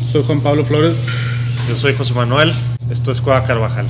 Soy Juan Pablo Flores. Yo soy José Manuel. Esto es Cueva Carvajal.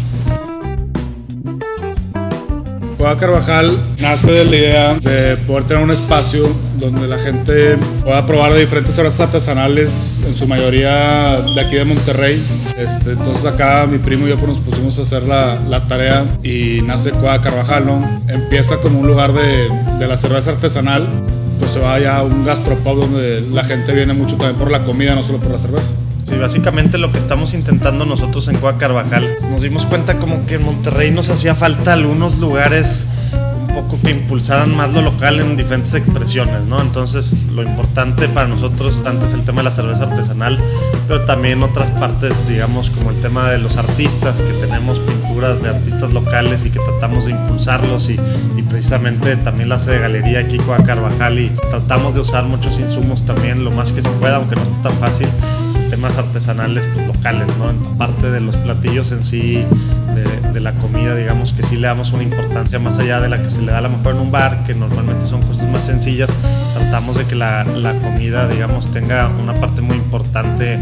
Cueva Carvajal nace de la idea de poder tener un espacio donde la gente pueda probar de diferentes cervezas artesanales, en su mayoría de aquí de Monterrey. Entonces acá mi primo y yo nos pusimos a hacer la tarea y nace Cueva Carvajal, ¿no? Empieza como un lugar de la cerveza artesanal, pues se va ya a un gastropub donde la gente viene mucho también por la comida, no solo por la cerveza. Sí, básicamente lo que estamos intentando nosotros en Cueva Carvajal, nos dimos cuenta como que en Monterrey nos hacía falta algunos lugares un poco que impulsaran más lo local en diferentes expresiones, ¿no? Entonces lo importante para nosotros antes es el tema de la cerveza artesanal, pero también otras partes, digamos, como el tema de los artistas, que tenemos pinturas de artistas locales y que tratamos de impulsarlos y precisamente también la sede de galería aquí Cueva Carvajal, y tratamos de usar muchos insumos también lo más que se pueda, aunque no está tan fácil, temas artesanales pues, locales, ¿no? En parte de los platillos en sí, de la comida, digamos que sí le damos una importancia más allá de la que se le da a lo mejor en un bar, que normalmente son cosas más sencillas. Tratamos de que la comida, digamos, tenga una parte muy importante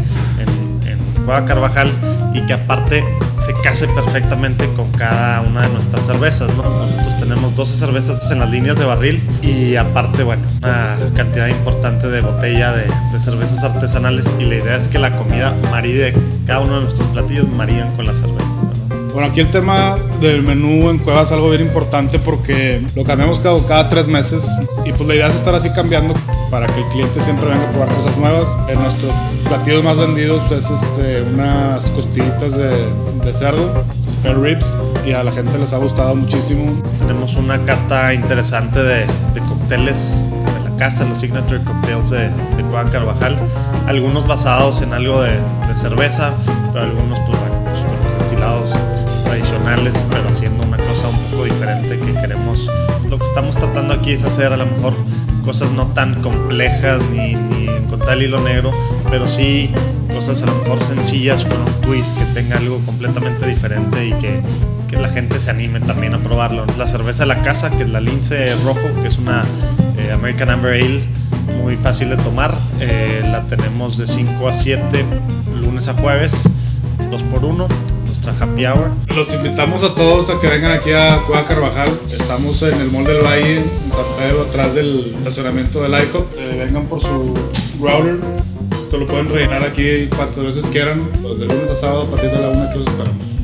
en Cueva Carvajal y que aparte se case perfectamente con cada una de nuestras cervezas, ¿no? Nosotros tenemos 12 cervezas en las líneas de barril y aparte, bueno, una cantidad importante de botella de cervezas artesanales, y la idea es que la comida maride, cada uno de nuestros platillos mariden con la cerveza, ¿no? Bueno, aquí el tema del menú en Cueva es algo bien importante porque lo cambiamos cada 3 meses y pues la idea es estar así cambiando para que el cliente siempre venga a probar cosas nuevas. En nuestros platillos más vendidos es unas costillitas de cerdo, spare ribs, y a la gente les ha gustado muchísimo. Tenemos una carta interesante de cócteles de la casa, los signature cocktails de Cueva Carvajal, algunos basados en algo de cerveza, pero algunos pues bueno, los destilados tradicionales, pero haciendo una cosa un poco diferente que queremos. Lo que estamos tratando aquí es hacer a lo mejor cosas no tan complejas ni encontrar el hilo negro, pero sí cosas a lo mejor sencillas con un twist que tenga algo completamente diferente y que la gente se anime también a probarlo. La cerveza de la casa, que es la Lince Rojo, que es una American Amber Ale muy fácil de tomar, la tenemos de 5 a 7 lunes a jueves, 2x1, nuestra happy hour. Los invitamos a todos a que vengan aquí a Cueva Carvajal. Estamos en el Mall del Valle, en San Pedro, atrás del estacionamiento del IHOP. Vengan por su growler. Esto lo pueden rellenar aquí cuantas veces quieran. Los de lunes a sábado a partir de la 1 que los esperamos.